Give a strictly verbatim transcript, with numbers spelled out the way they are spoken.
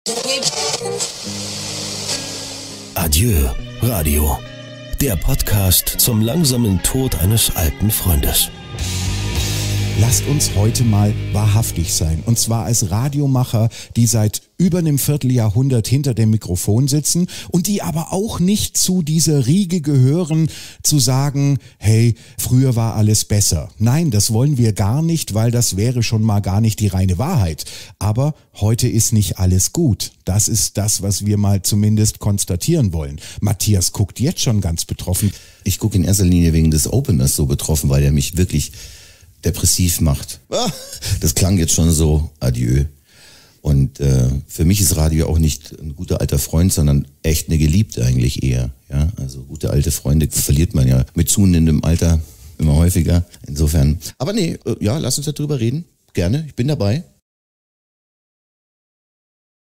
Adieu, Radio. Der Podcast zum langsamen Tod eines alten Freundes. Lasst uns heute mal wahrhaftig sein. Und zwar als Radiomacher, die seit über einem Vierteljahrhundert hinter dem Mikrofon sitzen und die aber auch nicht zu dieser Riege gehören, zu sagen, hey, früher war alles besser. Nein, das wollen wir gar nicht, weil das wäre schon mal gar nicht die reine Wahrheit. Aber heute ist nicht alles gut. Das ist das, was wir mal zumindest konstatieren wollen. Matthias guckt jetzt schon ganz betroffen. Ich gucke in erster Linie wegen des Openers so betroffen, weil er mich wirklich depressiv macht. Das klang jetzt schon so, adieu. Und äh, für mich ist Radio auch nicht ein guter alter Freund, sondern echt eine Geliebte eigentlich eher. Ja, also gute alte Freunde verliert man ja mit zunehmendem Alter immer häufiger. Insofern. Aber nee, äh, ja, lass uns darüber reden. Gerne, ich bin dabei.